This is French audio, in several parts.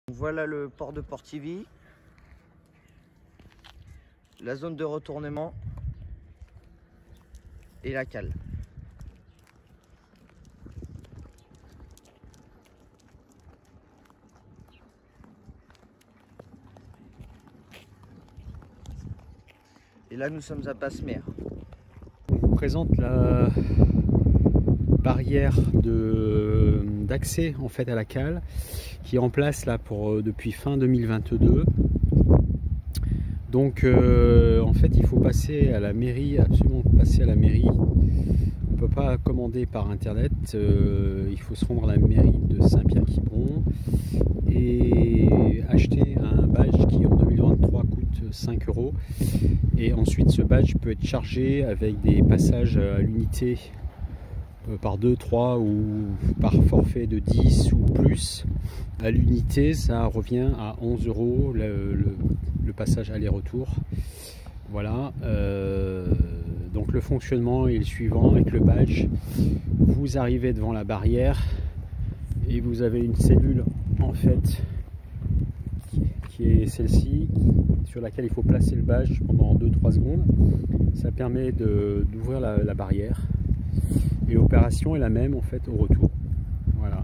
Voilà le port de Portivy, la zone de retournement et la cale. Et là nous sommes à Basse-Mer. On vous présente la barrière d'accès en fait à la cale qui est en place là depuis fin 2022. Donc en fait il faut passer à la mairie, absolument passer à la mairie. On ne peut pas commander par internet, il faut se rendre à la mairie de Saint-Pierre-Quiberon et acheter un badge qui en 2023 coûte 5 €. Et ensuite ce badge peut être chargé avec des passages à l'unité par 2, 3 ou par forfait de 10 ou plus. À l'unité ça revient à 11 € le passage aller-retour. Voilà, donc le fonctionnement est le suivant. Avec le badge, vous arrivez devant la barrière et vous avez une cellule en fait qui est celle-ci, sur laquelle il faut placer le badge pendant 2-3 secondes. Ça permet d'ouvrir la barrière et l'opération est la même en fait au retour. Voilà.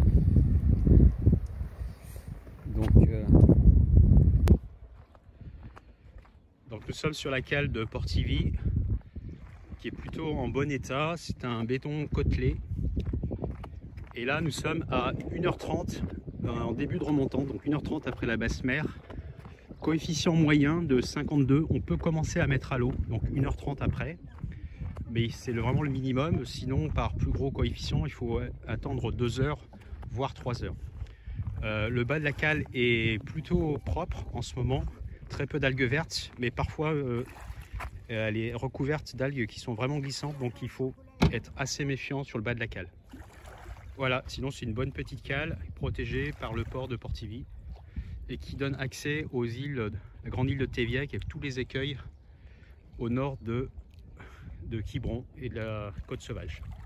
Donc nous sommes sur la cale de Portivy qui est plutôt en bon état. C'est un béton côtelé. Et là nous sommes à 1h30 en début de remontant, donc 1h30 après la Basse-Mer. Coefficient moyen de 52, on peut commencer à mettre à l'eau, donc 1h30 après. Mais c'est vraiment le minimum, sinon par plus gros coefficient il faut attendre 2 heures, voire 3 heures. Le bas de la cale est plutôt propre en ce moment, très peu d'algues vertes, mais parfois elle est recouverte d'algues qui sont vraiment glissantes, donc il faut être assez méfiant sur le bas de la cale. Voilà, sinon c'est une bonne petite cale protégée par le port de Portivy et qui donne accès aux îles, la grande île de Théviac avec tous les écueils au nord de Quiberon et de la Côte Sauvage.